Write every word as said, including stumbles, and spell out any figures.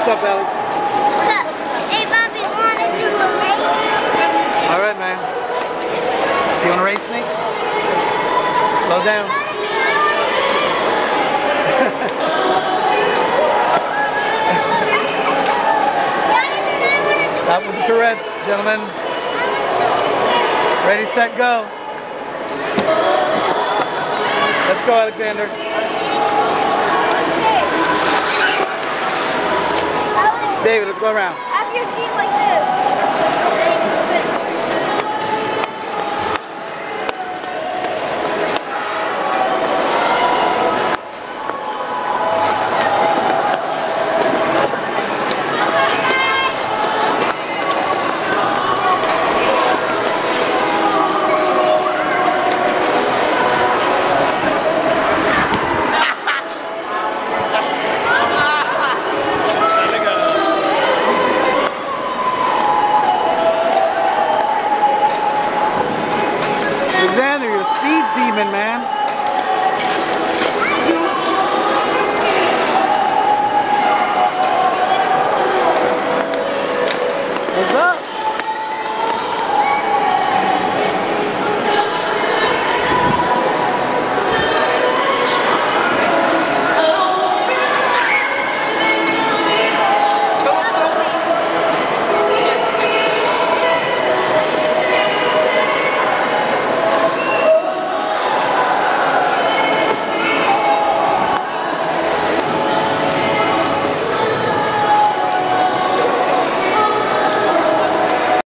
What's up, Alex? What's up? Hey, Bobby, wanna do a race? All right, man. You want to race me? Slow down. Out with the Tourette's, gentlemen. Ready, set, go. Let's go, Alexander. David, let's go around. Have your feet like this.